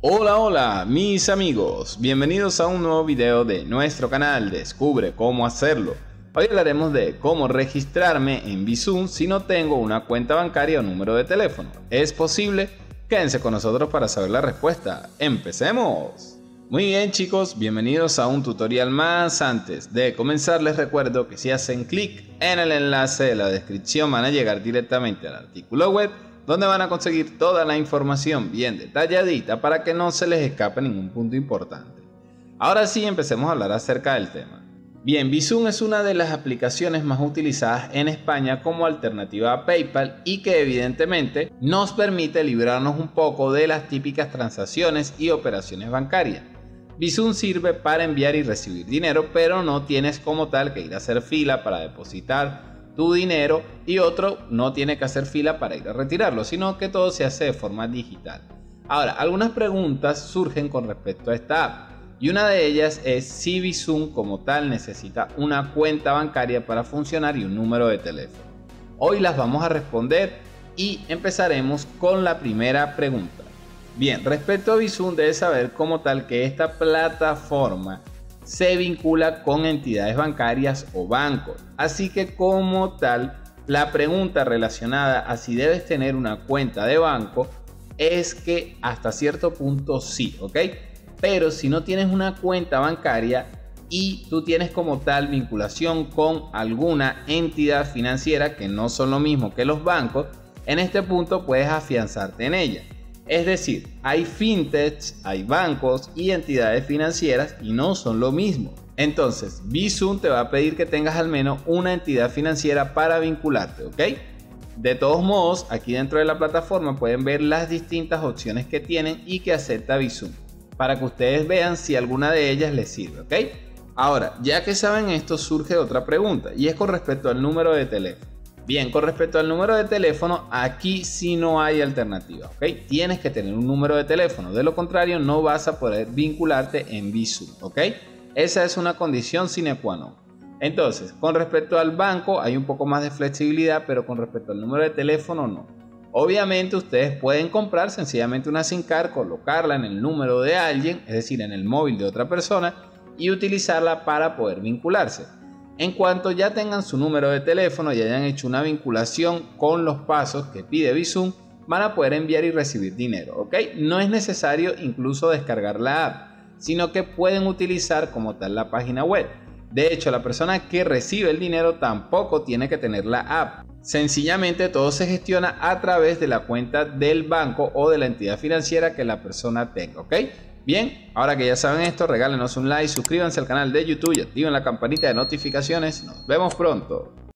Hola, hola mis amigos, bienvenidos a un nuevo video de nuestro canal Descubre cómo hacerlo. Hoy hablaremos de cómo registrarme en Bizum si no tengo una cuenta bancaria o número de teléfono. ¿Es posible? Quédense con nosotros para saber la respuesta. ¡Empecemos! Muy bien chicos, bienvenidos a un tutorial más. Antes de comenzar les recuerdo que si hacen clic en el enlace de la descripción van a llegar directamente al artículo web donde van a conseguir toda la información bien detalladita para que no se les escape ningún punto importante. Ahora sí, empecemos a hablar acerca del tema. Bien, Bizum es una de las aplicaciones más utilizadas en España como alternativa a PayPal y que evidentemente nos permite librarnos un poco de las típicas transacciones y operaciones bancarias. Bizum sirve para enviar y recibir dinero, pero no tienes como tal que ir a hacer fila para depositar tu dinero y otro no tiene que hacer fila para ir a retirarlo, sino que todo se hace de forma digital. Ahora, algunas preguntas surgen con respecto a esta app y una de ellas es si Bizum como tal necesita una cuenta bancaria para funcionar y un número de teléfono. Hoy las vamos a responder y empezaremos con la primera pregunta. Bien, respecto a Bizum debes saber como tal que esta plataforma se vincula con entidades bancarias o bancos, así que como tal la pregunta relacionada a si debes tener una cuenta de banco es que hasta cierto punto sí, ¿ok? Pero si no tienes una cuenta bancaria y tú tienes como tal vinculación con alguna entidad financiera que no son lo mismo que los bancos, en este punto puedes afianzarte en ella. Es decir, hay fintechs, hay bancos y entidades financieras y no son lo mismo. Entonces, Bizum te va a pedir que tengas al menos una entidad financiera para vincularte, ¿ok? De todos modos, aquí dentro de la plataforma pueden ver las distintas opciones que tienen y que acepta Bizum, para que ustedes vean si alguna de ellas les sirve, ¿ok? Ahora, ya que saben esto, surge otra pregunta y es con respecto al número de teléfono. Bien, con respecto al número de teléfono, aquí sí no hay alternativa, ¿ok? Tienes que tener un número de teléfono, de lo contrario no vas a poder vincularte en Bizum, ¿ok? Esa es una condición sine qua non. Entonces, con respecto al banco hay un poco más de flexibilidad, pero con respecto al número de teléfono no. Obviamente ustedes pueden comprar sencillamente una SIM card, colocarla en el número de alguien, es decir, en el móvil de otra persona, y utilizarla para poder vincularse. En cuanto ya tengan su número de teléfono y hayan hecho una vinculación con los pasos que pide Bizum, van a poder enviar y recibir dinero, ¿ok? No es necesario incluso descargar la app, sino que pueden utilizar como tal la página web. De hecho, la persona que recibe el dinero tampoco tiene que tener la app. Sencillamente todo se gestiona a través de la cuenta del banco o de la entidad financiera que la persona tenga, ¿ok? Bien, ahora que ya saben esto, regálenos un like, suscríbanse al canal de YouTube y activen la campanita de notificaciones. Nos vemos pronto.